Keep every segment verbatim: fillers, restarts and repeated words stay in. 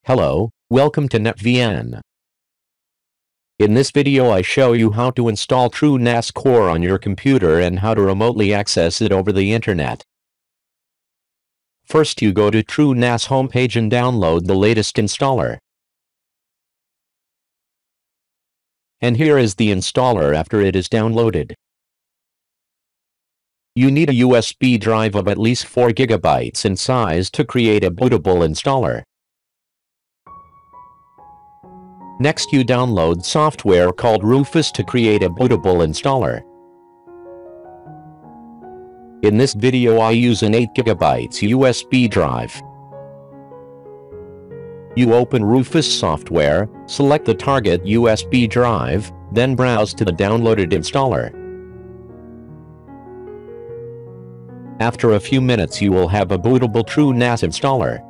Hello, welcome to netvn. In this video I show you how to install TrueNAS Core on your computer and how to remotely access it over the internet. First you go to TrueNAS homepage and download the latest installer. And here is the installer after it is downloaded. You need a U S B drive of at least four gigabytes in size to create a bootable installer. Next you download software called Rufus to create a bootable installer. In this video I use an eight gigabyte U S B drive. You open Rufus software, select the target U S B drive, then browse to the downloaded installer. After a few minutes you will have a bootable TrueNAS installer.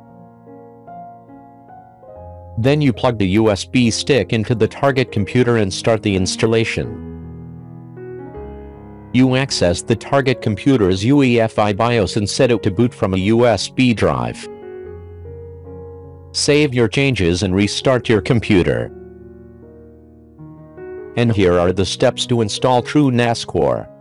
Then you plug the U S B stick into the target computer and start the installation. You access the target computer's U E F I BIOS and set it to boot from a U S B drive. Save your changes and restart your computer. And here are the steps to install TrueNAS Core.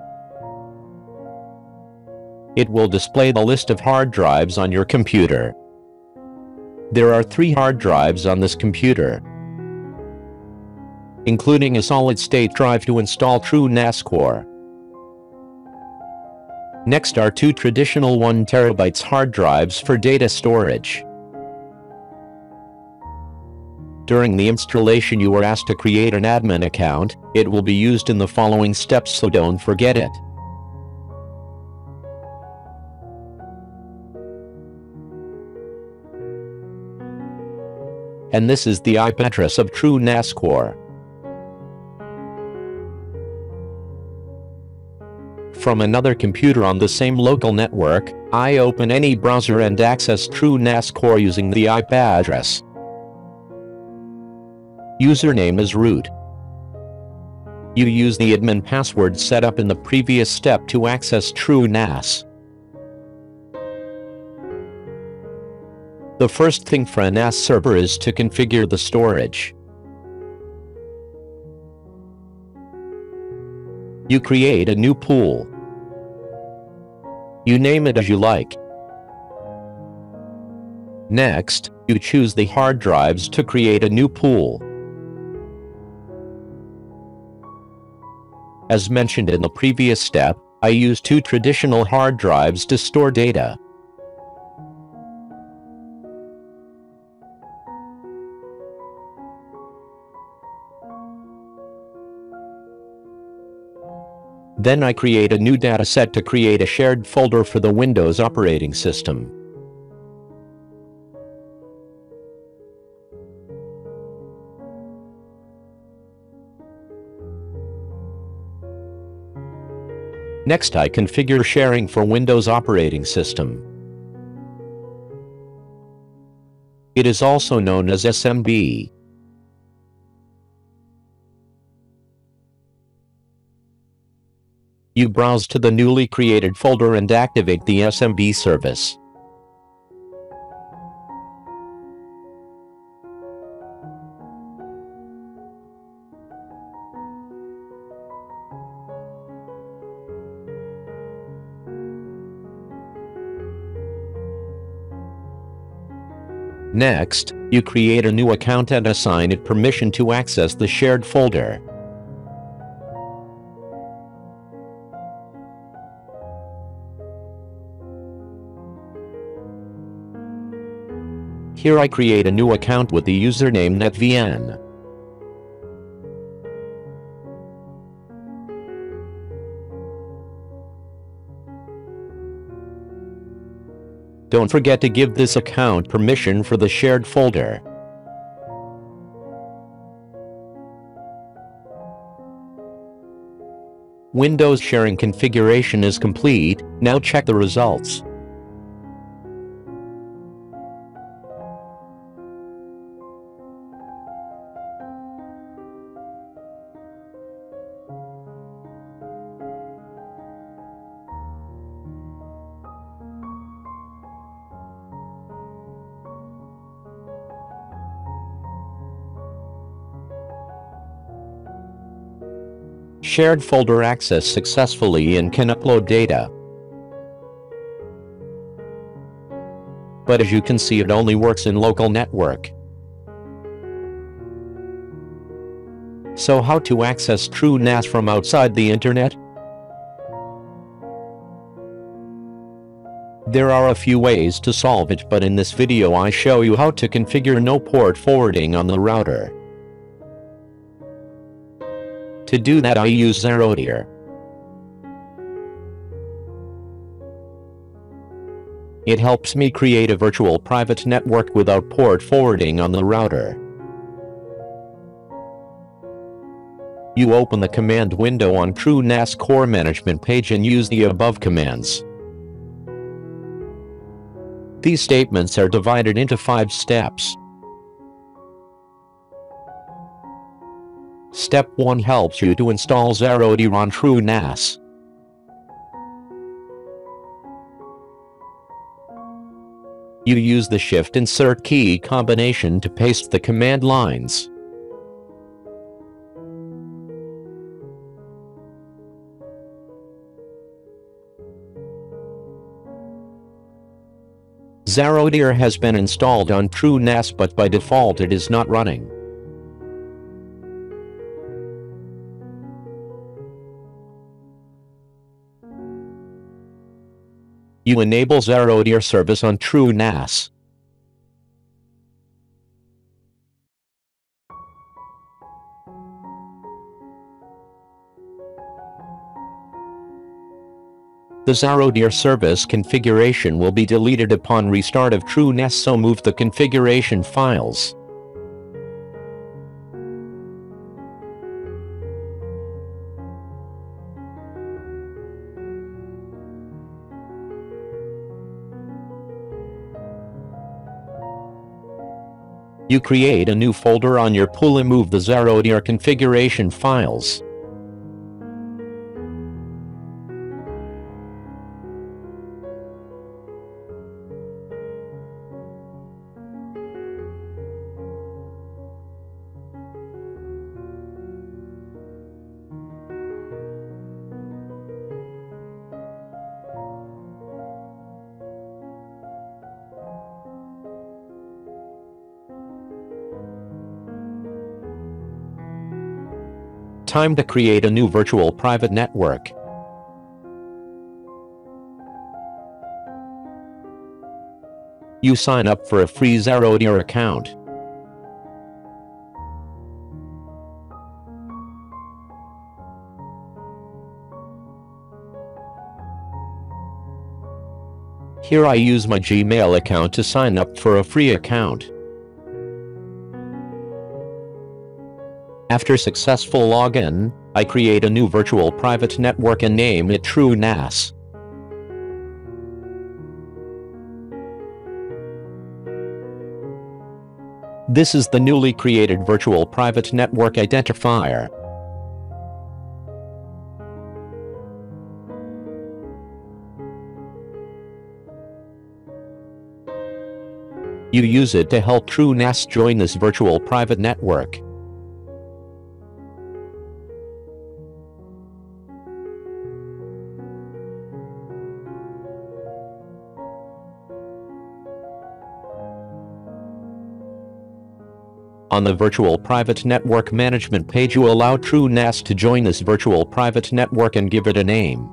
It will display the list of hard drives on your computer. There are three hard drives on this computer, including a solid-state drive to install TrueNAS Core. Next are two traditional one terabyte hard drives for data storage. During the installation you are asked to create an admin account. It will be used in the following steps, so don't forget it. And this is the I P address of TrueNAS Core. From another computer on the same local network, I open any browser and access TrueNAS Core using the I P address. Username is root. You use the admin password set up in the previous step to access TrueNAS. The first thing for a N A S server is to configure the storage. You create a new pool. You name it as you like. Next, you choose the hard drives to create a new pool. As mentioned in the previous step, I use two traditional hard drives to store data. Then I create a new dataset to create a shared folder for the Windows operating system. Next I configure sharing for Windows operating system. It is also known as S M B. You browse to the newly created folder and activate the S M B service. Next, you create a new account and assign it permission to access the shared folder. Here I create a new account with the username netvn. Don't forget to give this account permission for the shared folder. Windows sharing configuration is complete. Now check the results. Shared folder access successfully and can upload data. But as you can see, it only works in local network. So how to access TrueNAS from outside the internet? There are a few ways to solve it, but in this video I show you how to configure no port forwarding on the router. To do that I use zerotier. It helps me create a virtual private network without port forwarding on the router. You open the command window on TrueNAS Core Management page and use the above commands. These statements are divided into five steps. Step one helps you to install zerotier on TrueNAS. You use the Shift Insert key combination to paste the command lines. Zerotier has been installed on TrueNAS, but by default it is not running. You enable zerotier service on TrueNAS. The zerotier service configuration will be deleted upon restart of TrueNAS, so move the configuration files. You create a new folder on your pool and move the zerotier configuration files. Time to create a new virtual private network. You sign up for a free zerotier account. Here I use my Gmail account to sign up for a free account. After successful login, I create a new virtual private network and name it TrueNAS. This is the newly created virtual private network identifier. You use it to help TrueNAS join this virtual private network. On the Virtual Private Network Management page, you allow TrueNAS to join this virtual private network and give it a name.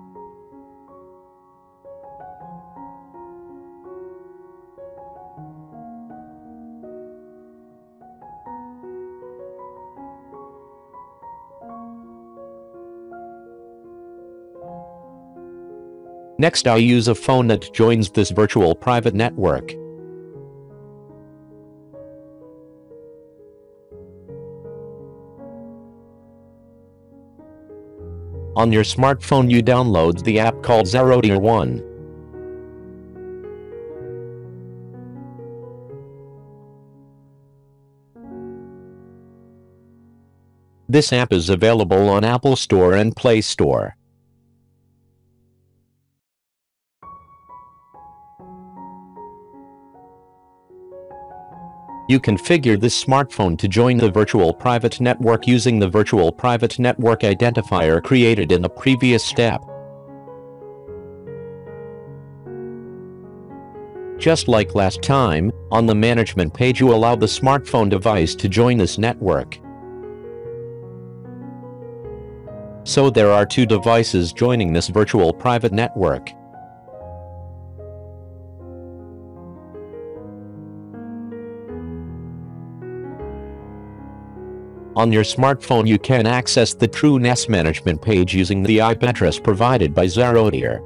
Next, I use a phone that joins this virtual private network. On your smartphone, you download the app called zerotier one. This app is available on Apple Store and Play Store. You configure this smartphone to join the virtual private network using the virtual private network identifier created in the previous step. Just like last time, on the management page you allow the smartphone device to join this network. So there are two devices joining this virtual private network. On your smartphone you can access the TrueNAS management page using the I P address provided by zerotier.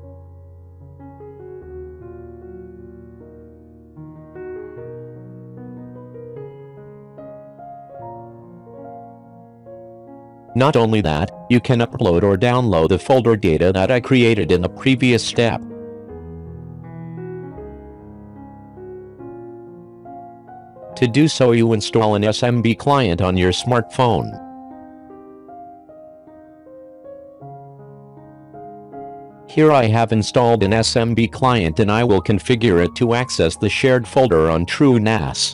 Not only that, you can upload or download the folder data that I created in the previous step. To do so, you install an S M B client on your smartphone. Here I have installed an S M B client and I will configure it to access the shared folder on TrueNAS.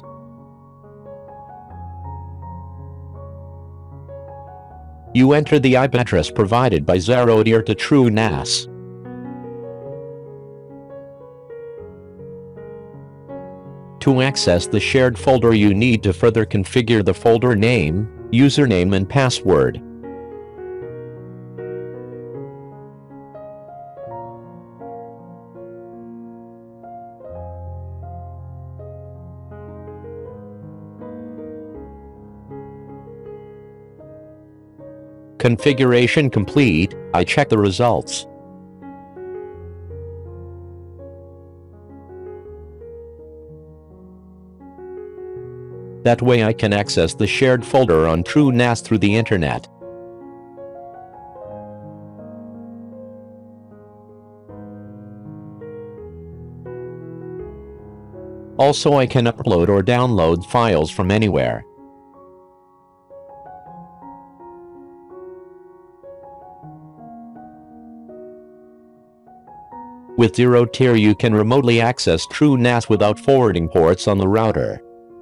You enter the I P address provided by zerotier to TrueNAS. To access the shared folder you need to further configure the folder name, username and password. Configuration complete, I check the results. That way I can access the shared folder on TrueNAS through the internet. Also I can upload or download files from anywhere. With zerotier you can remotely access TrueNAS without forwarding ports on the router.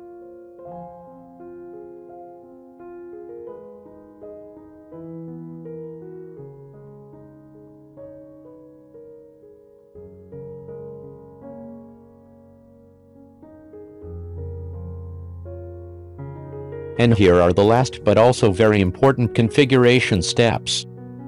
And here are the last but also very important configuration steps.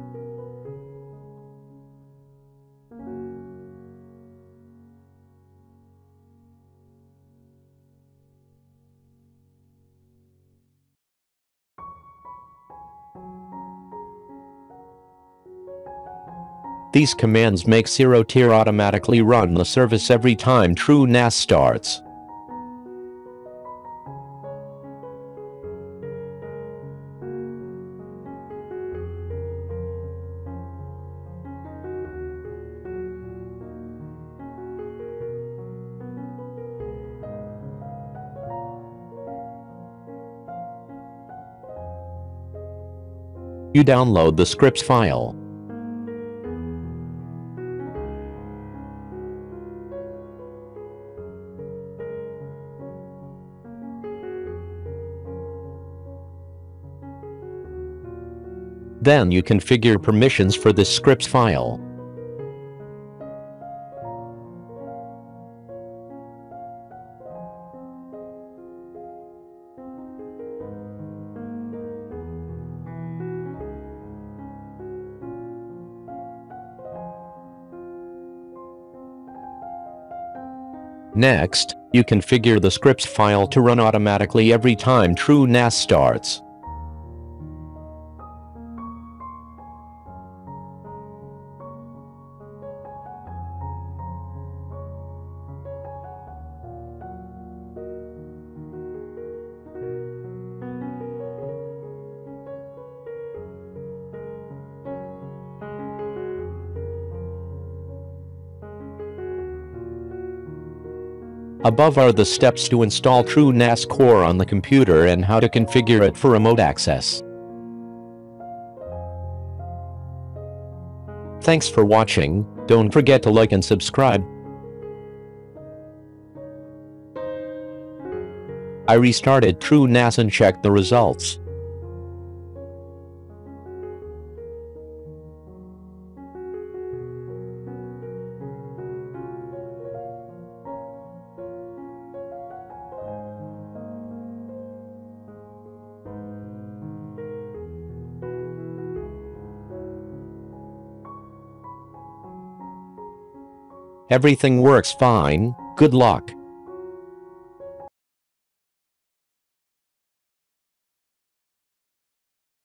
These commands make zerotier automatically run the service every time TrueNAS starts. You download the scripts file. Then you configure permissions for this scripts file. Next, you configure the scripts file to run automatically every time TrueNAS starts. Above are the steps to install TrueNAS Core on the computer and how to configure it for remote access. Thanks for watching. Don't forget to like and subscribe. I restarted TrueNAS and checked the results. Everything works fine. Good luck.